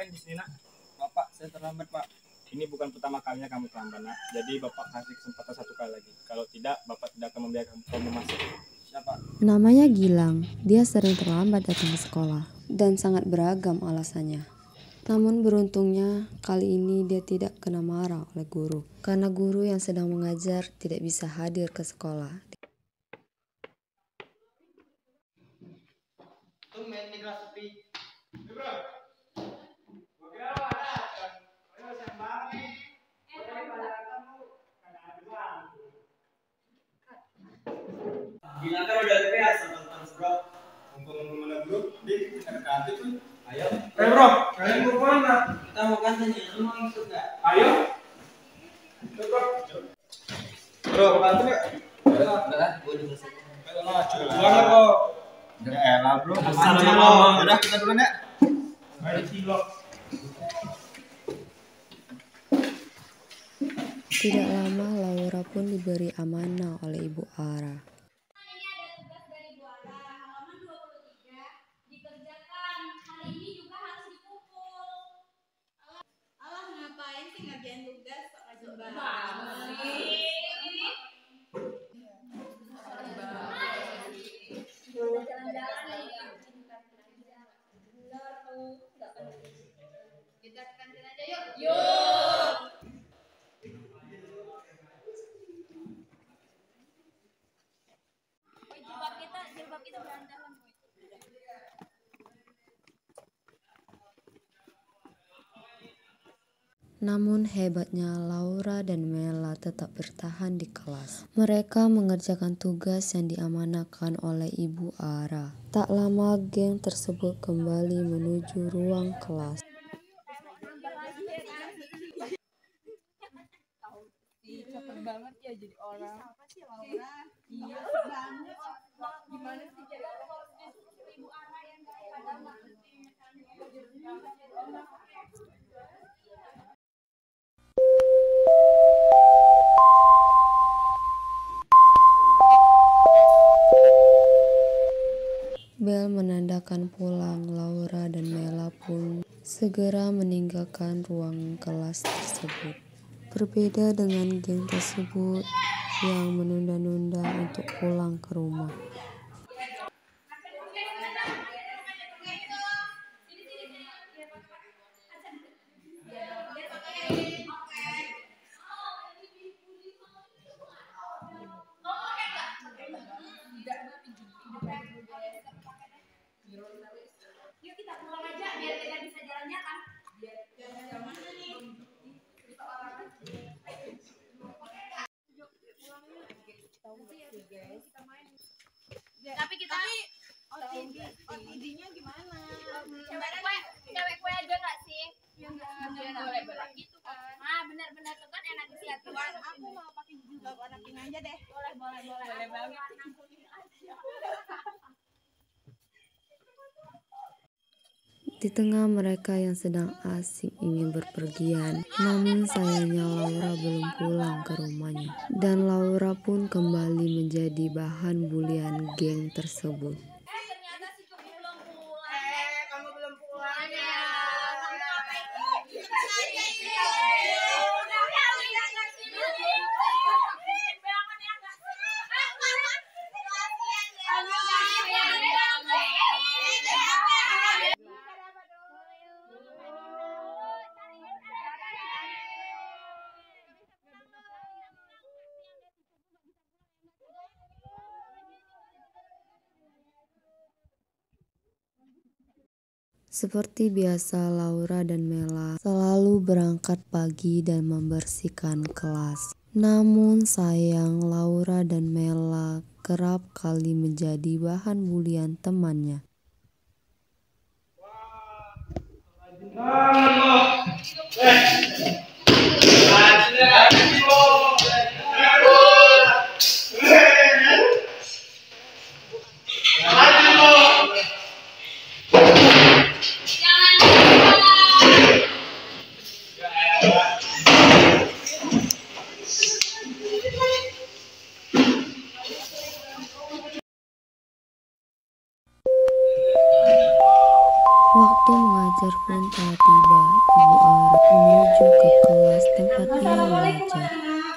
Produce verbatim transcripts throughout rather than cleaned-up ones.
ngapain di sini, Nak? Bapak, saya terlambat, Pak. Ini bukan pertama kalinya kamu terlambat, Nak. Jadi Bapak kasih kesempatan satu kali lagi. Kalau tidak, Bapak tidak akan membiarkan kamu masuk. Siapa? Namanya Gilang. Dia sering terlambat datang ke sekolah dan sangat beragam alasannya. Namun beruntungnya kali ini dia tidak kena marah oleh guru karena guru yang sedang mengajar tidak bisa hadir ke sekolah. Gila kan udah biasa terus, Bro. Untuk mana grup di kantin tuh. Ayo. Eh, Bro, kalian mau kemana? Kita mau kantin nih, lu mau ikut enggak? Ayo. Bro, bro, ke kantin enggak? Enggak, gua dulu saja. Ayo lah, jualan kok. Ya elah, Bro. Sama-sama. Udah, kita duluan ya. Ayo cilok. Tidak lama Laura pun diberi amanah oleh Ibu Ara. Kita ke kantin aja yuk. Yuk. Jilbab kita, jilbab kita berantakan. Namun hebatnya Laura dan Mela tetap bertahan di kelas. Mereka mengerjakan tugas yang diamanahkan oleh Ibu Ara. Tak lama geng tersebut kembali menuju ruang kelas. Cepet banget ya jadi orang. Siapa sih Laura? Iya banget. Gimana sih jadi Ibu Ara yang kadang Bel menandakan pulang. Laura dan Mela pun segera meninggalkan ruang kelas tersebut. Berbeda dengan geng tersebut yang menunda-nunda untuk pulang ke rumah. Yuk kita pulang aja biar kita bisa jalannya kan. Biar mana nih? Tapi kita O T D-nya gimana? Cewek kue, cewek kue aja nggak sih? Yang nggak boleh boleh gitu kan? Ah benar-benar tuh kan enak sih. Aku mau pakai jilbab warna pink aja deh. Boleh boleh boleh. Boleh banget. Di tengah mereka yang sedang asik ingin berpergian, namun sayangnya Laura belum pulang ke rumahnya. Dan Laura pun kembali menjadi bahan bulian geng tersebut. Eh ternyata si Cukup belum pulang. Eh kamu belum pulang ya. Kamu ngapain? Kita aja ini. Udah udah udah nggak sih? Bangun ya nggak sih? Kasian ya. Seperti biasa, Laura dan Mela selalu berangkat pagi dan membersihkan kelas. Namun sayang, Laura dan Mela kerap kali menjadi bahan bulian temannya. Waktu mengajar pun telah tiba. Ibu Ara menuju ke kelas tempat ia mengajar.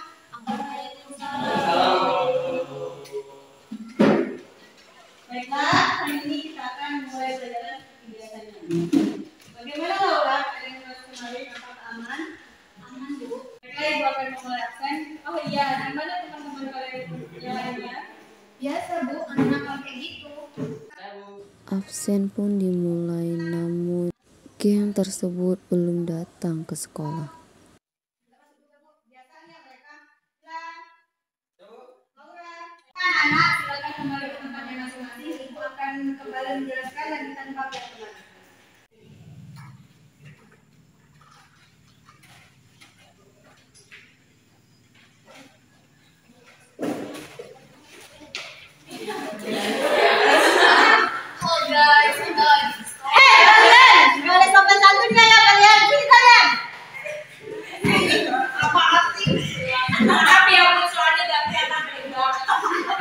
Baiklah, hari ini kita akan mulai belajar kebiasaannya. Bagaimana Laura? Ada yang kelas kemarin apakah aman? Aman, Bu. Baiklah, Ibu akan memulai absen. Oh iya, gimana teman-teman kalian yang lainnya? Biasa Bu, anak-anak kayak gitu. Absen pun dimulai, namun geng tersebut belum datang ke sekolah. Anak-anak, silakan kembali ke tempatnya masing-masing. Ibu akan kembali menjelaskan lanjutan bab yang kemarin. Oh guys, guys. Eh kalian, nggak ada sopan santunnya ya kalian. Sini kalian. Tapi ya Bu, soalnya gak kelihatan dari belakang.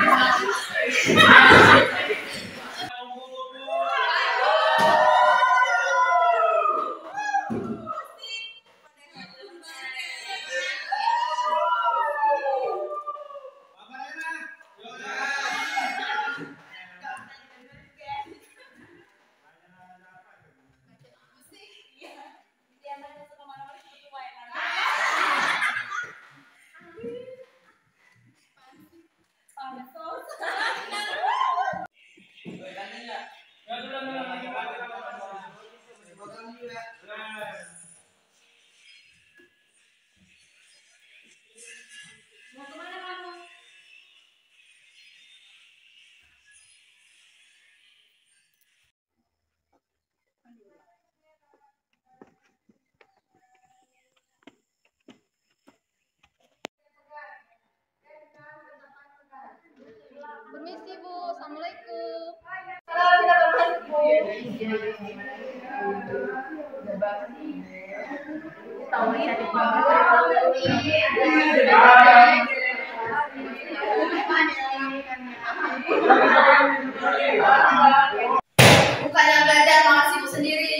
Mau kemana kamu? Permisi Bu, Assalamualaikum. Bukan yang belajar, malah sibuk sendiri.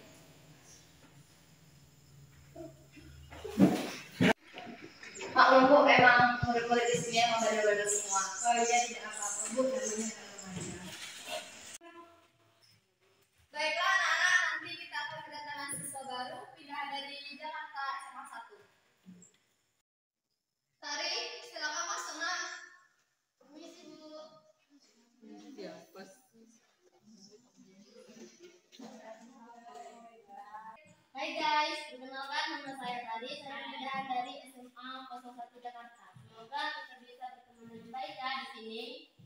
Maklum Bu, emang murid-murid di sini emang bandel-bandel semua. Oh iya, tidak apa-apa Bu, namanya kan remaja. Baiklah anak-anak, nanti kita akan kedatangan siswa baru pindah dari Jakarta S M A satu. Tari, silakan masuk nak. Permisi Bu. Hai guys, perkenalkan nama saya Tari, saya pindah dari S M A nol satu Jakarta. Semoga kita bisa bertemu dengan baik ya di sini.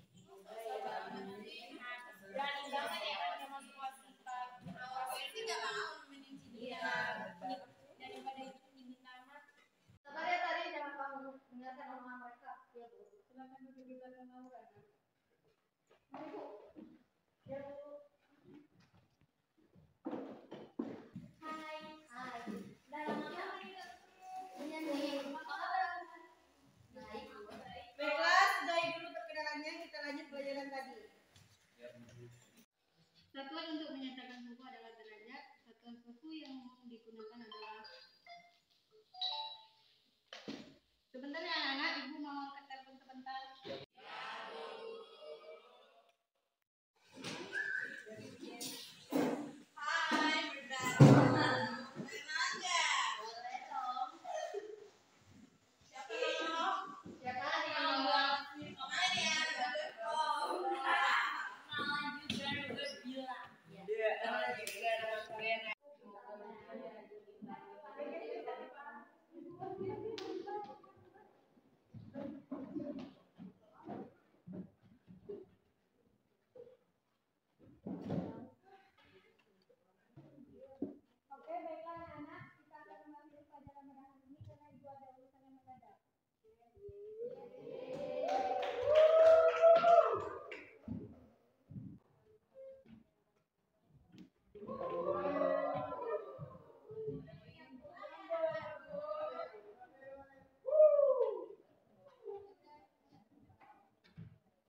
Berani banget ya kalau masuk kelas kita. Awalnya sih nggak mau nemenin si dia. Daripada itu diminta amat. Sabar ya Tari, jangan kamu dengarkan omongan mereka. Ya Bu, silakan duduk di belakang Laura. Mari Bu. Ya Bu. Hai, hai. Udah lama nggak kita menyanyi. Apa kabar? Baik, baik. Baiklah, sudahi dulu perkenalannya, kita lanjut pelajaran tadi. Satuan untuk menyatakan suku adalah derajat. Satuan suku yang umum digunakan adalah. Sebentar ya anak-anak, ibu mau ke telepon sebentar. Hai, berdarah. Remaja. Boleh dong. Siapa dong? Siapa yang mau? Kemana ya? Oh. Kenalan juga udah bilang. Ya. Oke, baiklah anak-anak, kita akan mengambil pelajaran pada hari ini karena ibu ada urusan yang mendadak.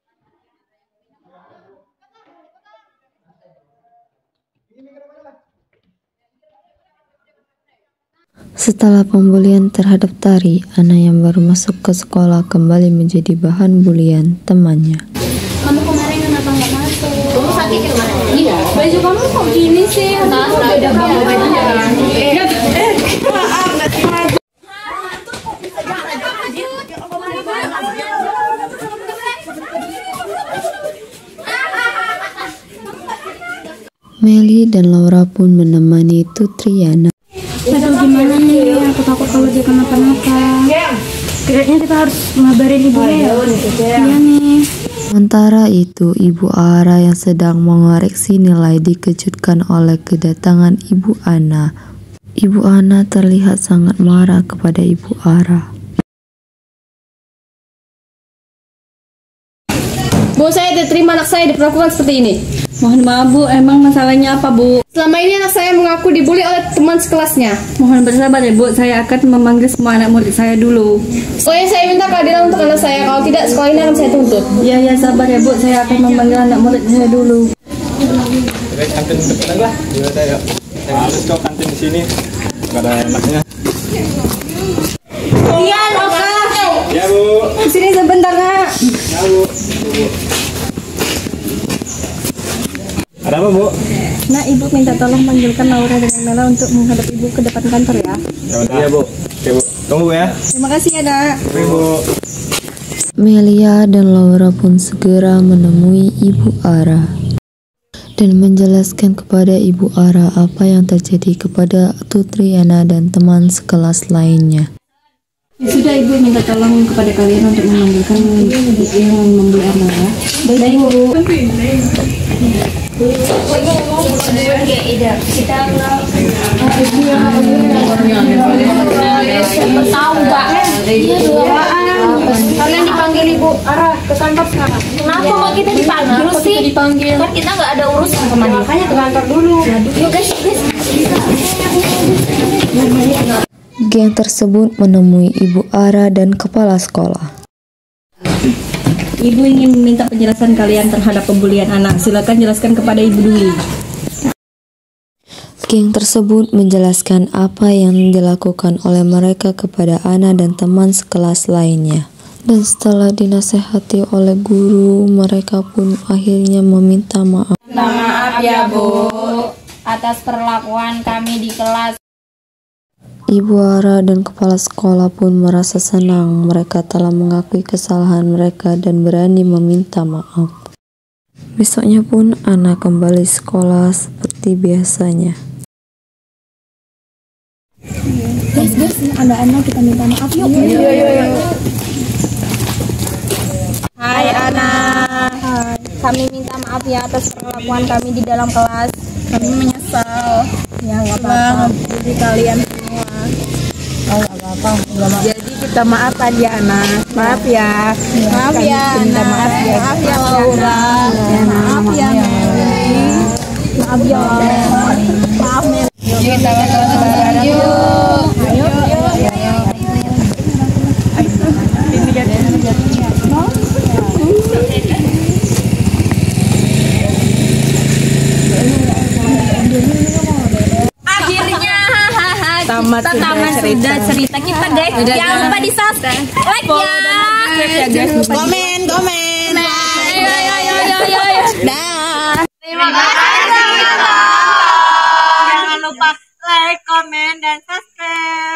Ini mikir apa lah? Setelah pembulian terhadap Tari, Ana yang baru masuk ke sekolah kembali menjadi bahan bulian temannya. Kamu kemarin kenapa nggak masuk? Kamu sakit kemarin? Iya. Baju kamu kok gini sih? Nah, beda banget bajunya kan. Eh, eh, maaf nggak sengaja. Meli dan Laura pun menemani Tutriana. Aduh gimana nih, aku takut kalau dia kenapa-napa. Kayaknya kita harus ngabarin ibunya ya. Iya nih. Sementara itu, Ibu Ara yang sedang mengoreksi nilai dikejutkan oleh kedatangan Ibu Ana. Ibu Ana terlihat sangat marah kepada Ibu Ara. Bu, saya diterima anak saya diperlakukan seperti ini. Mohon maaf Bu, emang masalahnya apa Bu? Selama ini anak saya mengaku dibully oleh teman sekelasnya. Mohon bersabar ya Bu, saya akan memanggil semua anak murid saya dulu. Oh ya, saya minta keadilan untuk anak saya, kalau tidak sekolah ini akan saya tuntut. Iya ya, sabar ya Bu, saya akan memanggil anak murid saya dulu. Oke, kantin depan aja. Iya, saya. Saya harus kok kantin di sini. Enggak ada enaknya. Iya, Oka. Ya, Bu. Sini sebentar, Kak. Ya, Bu. Bu. Ada apa, Bu? Nah, Ibu minta tolong panggilkan Laura dengan Mela untuk menghadap Ibu ke depan kantor ya. Ya udah. Iya, Bu. Oke, Bu. Tunggu, Bu ya. Terima kasih ya, Nak. Oke, Bu. Melia dan Laura pun segera menemui Ibu Ara dan menjelaskan kepada Ibu Ara apa yang terjadi kepada Tutriana dan teman sekelas lainnya. Ya sudah, Ibu minta tolong kepada kalian untuk memanggilkan yang membeli anak ya. Baik, Bu. Tahu Mbak? Kalian dipanggil Ibu Ara ke kantor sekarang. Kenapa kok kita dipanggil sih? Dipanggil. Kan kita nggak ada urusan sama dia. Makanya ke kantor dulu. Yuk guys, guys. Geng tersebut menemui Ibu Ara dan kepala sekolah. Ibu ingin meminta penjelasan kalian terhadap pembulian anak. Silakan jelaskan kepada Ibu dulu. Geng tersebut menjelaskan apa yang dilakukan oleh mereka kepada Ana dan teman sekelas lainnya. Dan setelah dinasehati oleh guru, mereka pun akhirnya meminta maaf. Minta maaf ya Bu atas perlakuan kami di kelas. Ibu Ara dan kepala sekolah pun merasa senang mereka telah mengakui kesalahan mereka dan berani meminta maaf. Besoknya pun Ana kembali sekolah seperti biasanya. Guys, guys, anak-anak kita minta maaf yuk. Yuk, yuk, yuk. Hai Ana. Hai. Kami minta maaf ya atas perlakuan kami di dalam kelas. Kami menyesal. Ya nggak apa-apa. Jadi kalian semua. Oh nggak apa-apa. Jadi kita maafkan ya anak. Maaf ya. Maaf ya. Minta maaf ya. Maaf ya Laura. Maaf ya Meli. Maaf ya. Maaf Meli. Kita bareng-bareng yuk. Ayo, ayo, ayo. Akhirnya Tamat kita tamat sudah cerita kita guys. Jangan lupa di subscribe, like ya. Komen, komen. Ayo, ayo, ayo, ayo, ayo. Dah. Terima kasih. Jangan lupa like, komen, dan subscribe.